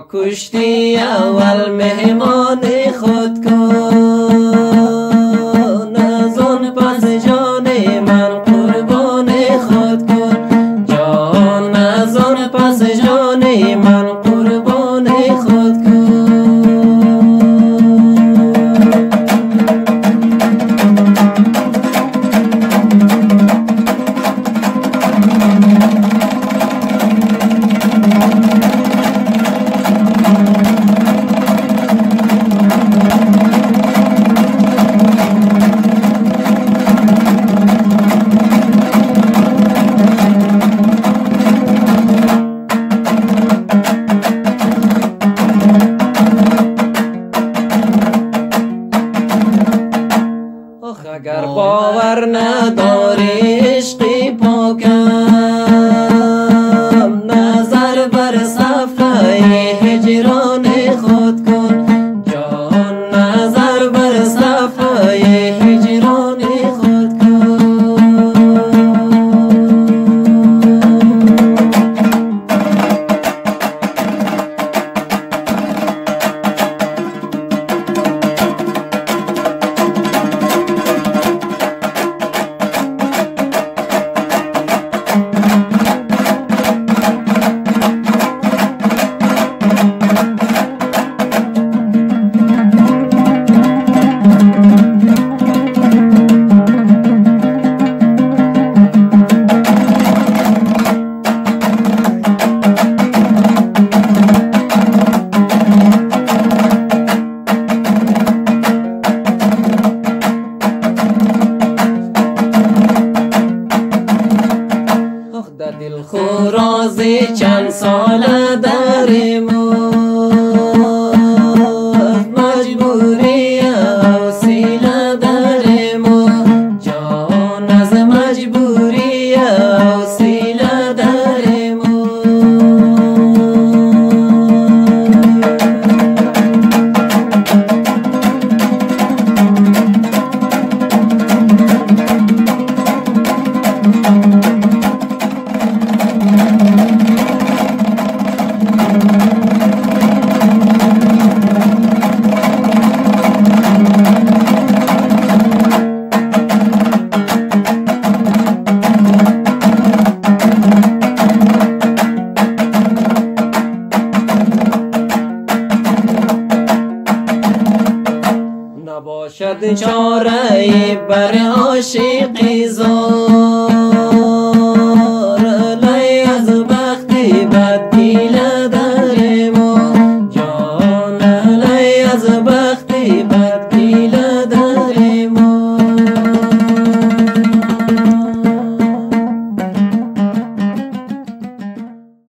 کشتی اول مهمان خود کن، از آن پس جان من قربان خود کن، جان از آن پس جان من قربان خود کن. اگر باور نداری عشقی پاکم، نظر بر صفحه هجران خود کن، جان نظر بر صفحه هجران خود کن. دل خورازی چند سال در ما، مجبوری حوصله در ما، جان از مجبوری حوصله در ما. نباشد چاره بر عاشقی زار، لی از بختی بد